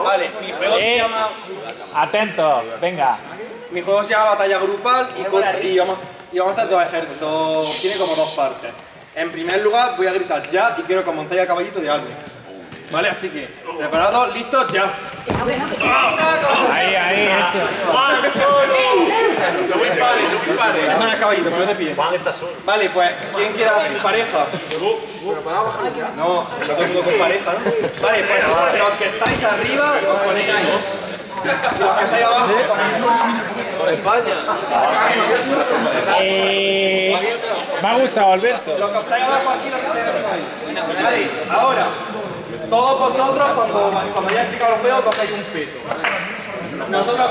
Vale, mi juego se llama... Atento, venga. Mi juego se llama Batalla Grupal y vamos a hacer dos ejércitos. Tiene como dos partes. En primer lugar voy a gritar ya y quiero que montéis a caballito de alguien. Vale, así que, preparados, listos, ya. Ahí, eso. Eso no es caballito, pero de pie. Vale, pues, ¿quién queda sin pareja? No, todo el mundo con pareja, ¿no? Vale, pues los que estáis arriba, os ponéis ahí. Y los que estáis abajo, Por España. Me ha gustado, Alberto. los que estáis abajo aquí, los que estáis arriba ahí. Vale, ahora, todos vosotros, cuando haya explicado los juegos, cogéis un peto. Nosotros...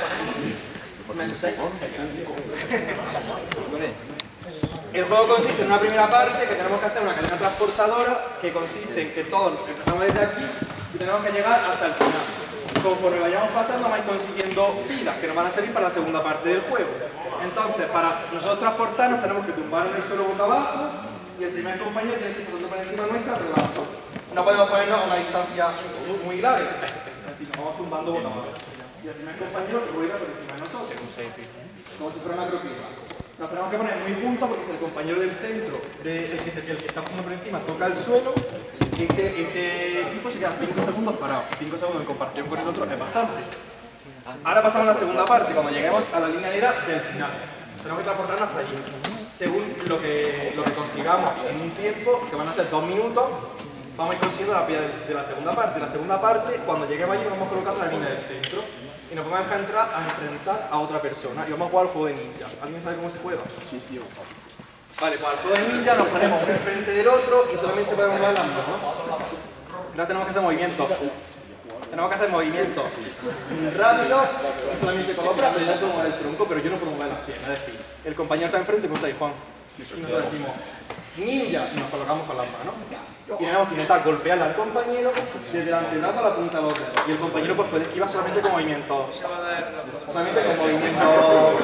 El juego consiste en una primera parte que tenemos que hacer una cadena transportadora que consiste en que todos empezamos desde aquí y tenemos que llegar hasta el final. Conforme vayamos pasando vais consiguiendo vidas que nos van a servir para la segunda parte del juego. Entonces, para nosotros transportarnos tenemos que tumbar en el suelo boca abajo y el primer compañero tiene que ir pasando por encima nuestra debajo. No podemos ponernos a una distancia muy grave, es decir, nos vamos tumbando boca abajo. Y el primer compañero rueda por encima de nosotros, como si fuera una croqueta. Nos tenemos que poner muy juntos porque si el compañero del centro, el que está pasando por encima, toca el suelo, este equipo se queda 5 segundos parado. 5 segundos en comparación con el otro es bastante. Ahora pasamos a la segunda parte, cuando lleguemos a la línea negra del final. Tenemos que transportarnos hasta allí. Según lo que consigamos en un tiempo, que van a ser 2 minutos, vamos a ir consiguiendo la piedra de la segunda parte. La segunda parte, cuando lleguemos allí, vamos a colocar la línea del centro. Y nos vamos a enfrentar a otra persona. Y vamos a jugar al juego de ninja. ¿Alguien sabe cómo se juega? Sí, tío. Vale, pues al juego de ninja nos ponemos uno enfrente del otro y solamente podemos mover las manos. Ahora tenemos que hacer movimientos. Tenemos que hacer movimientos rápidos y solamente con los brazos. Yo puedo mover el tronco, pero yo no puedo mover las piernas. Es decir, el compañero está enfrente, ¿cómo estáis, Juan? Y nosotros decimos ninja y nos colocamos con las manos. Y tenemos que intentar golpearle al compañero desde el antebrazo a la punta de los dedos. Y el compañero pues puede esquivar solamente con movimientos. Solamente con movimientos.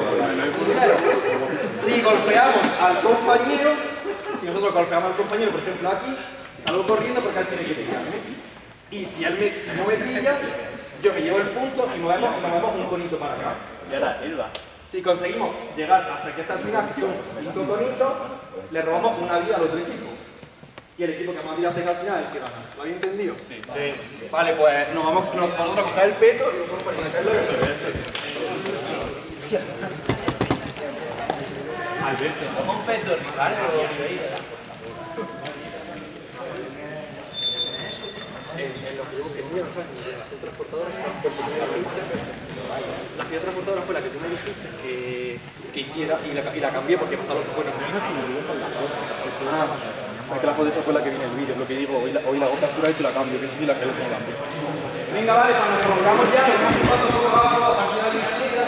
Si golpeamos al compañero, si nosotros golpeamos al compañero, por ejemplo aquí, salgo corriendo porque él tiene que pillarme. Y si no me pilla, yo me llevo el punto y movemos un conito para acá. Y ahora, Elba. Si conseguimos llegar hasta aquí hasta el final, que son 5 conitos, le robamos una vida al otro equipo. Y el equipo que más vidas tenga al final es el que gana. ¿Lo habéis entendido? Sí. Vale, pues vamos a coger el peto y vamos a ponerlo en el Alberto. Como un peto, ¿vale? La ciudad transportadora fue la que tú me dijiste que hiciera y la cambié porque pasaron bueno. Es que la foto esa fue la que viene en el vídeo, lo que digo, hoy la hago captura y la cambio, que sí la que lo cambio. Venga, vale, cuando nos colocamos ya, nos vamos un poco abajo, aquí la línea negra.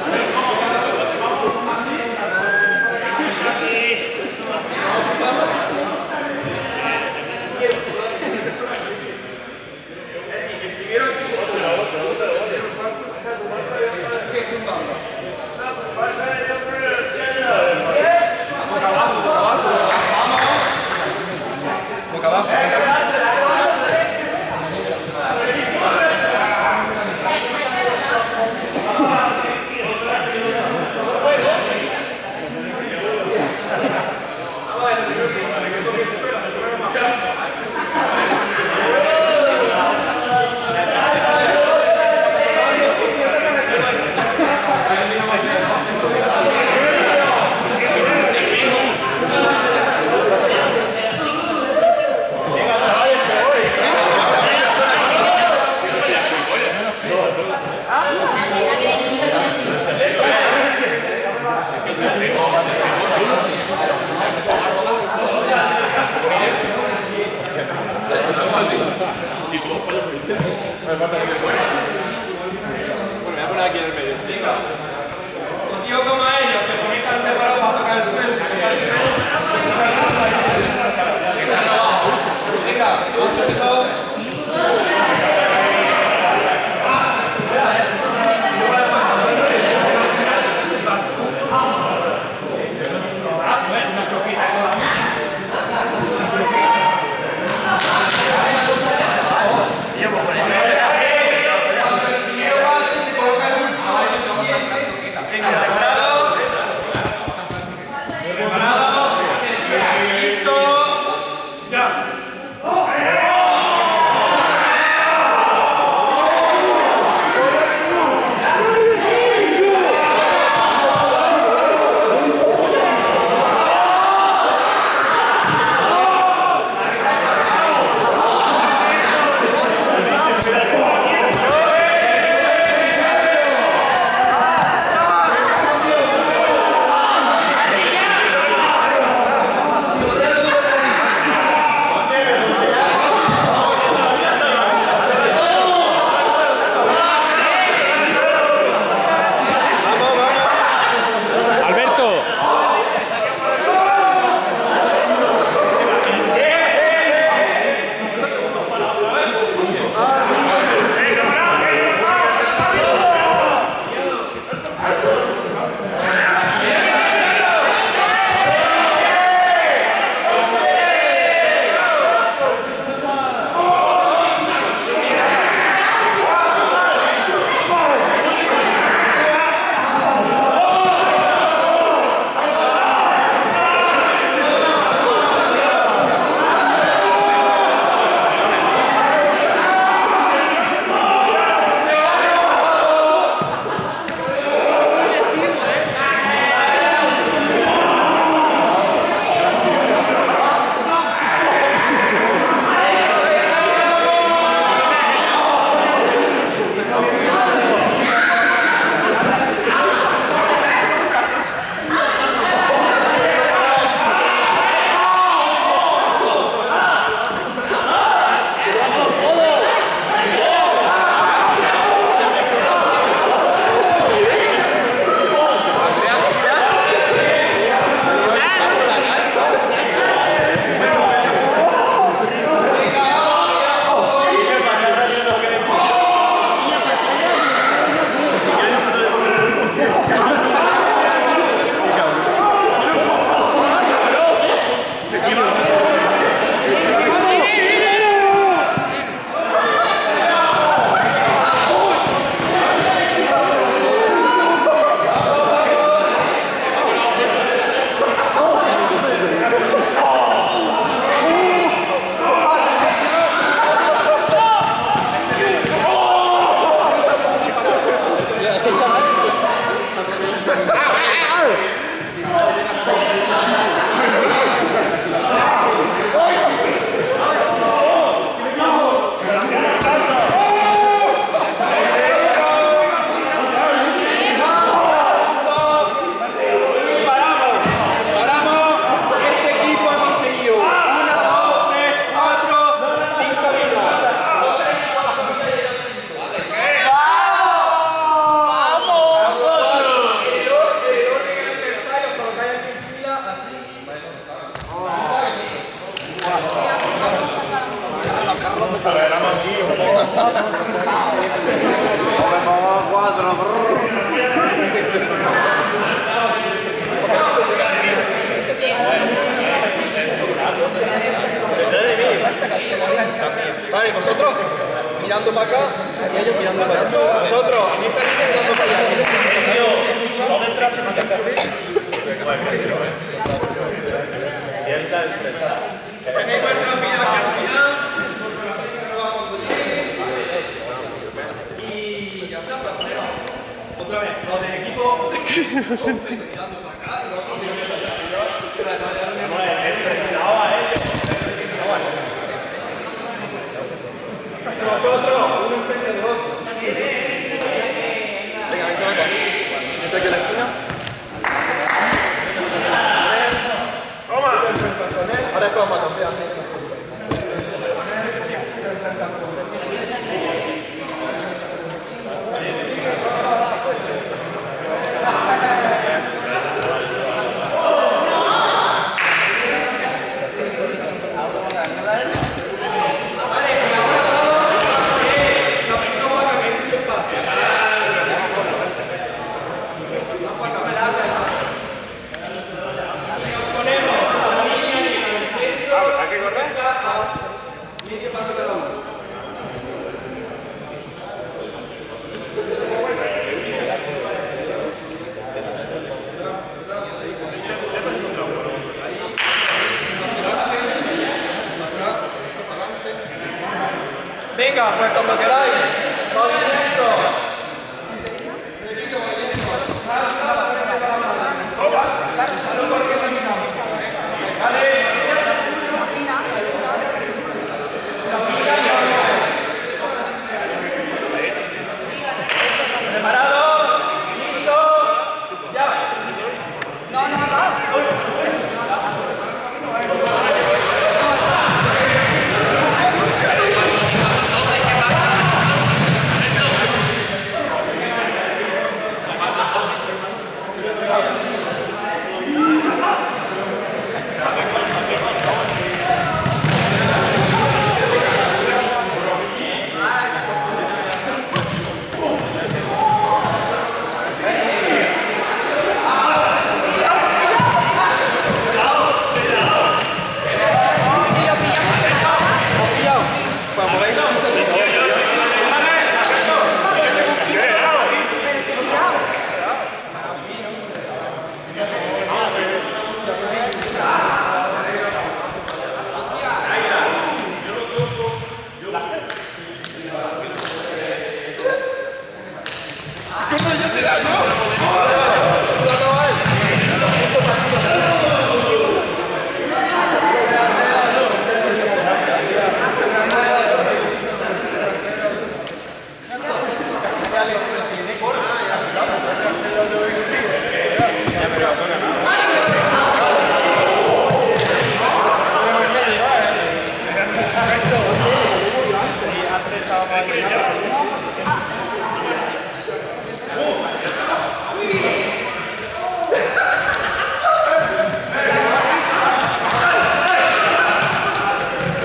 Vale, vosotros mirando para acá y ellos mirando para allá. Vosotros en esta línea mirando para allá. ¿Dónde entraste más cerca? Tenéis vuestra vida que al final. Y ya está, para poner otra vez. Los del equipo mirando para acá y los otros mirando para allá. Nosotros, uno enfrente de otro. Venga, vente acá. Vente aquí a la esquina. ¡Toma! Ahora es como para los así. Venga, pues cuando queráis. ¡Movimientos!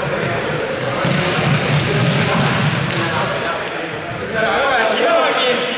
Aquí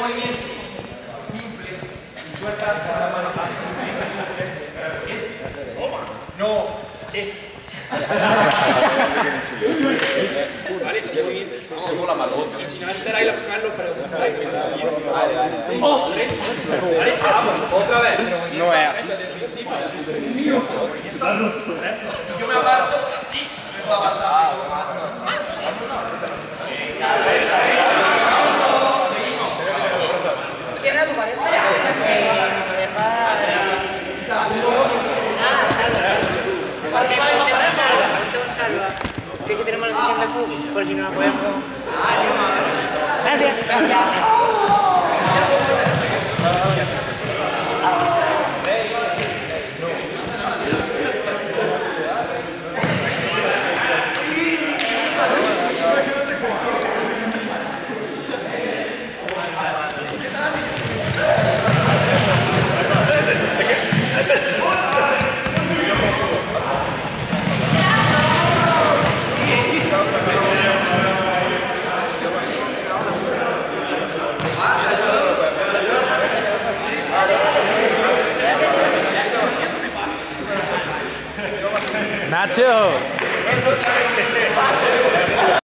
movimiento simple, si tú estás con la mano así, no, este. Vale, este movimiento. Y si no enteráis la próxima vez lo preguntáis. Vale, vamos, otra vez. No es así. Un minuto. Y yo me aparto así, me puedo apartar. ¿Quién es tu pareja? Salva. Que aquí tenemos la sesión de fútbol, por si no la podemos. Gracias. Nacho.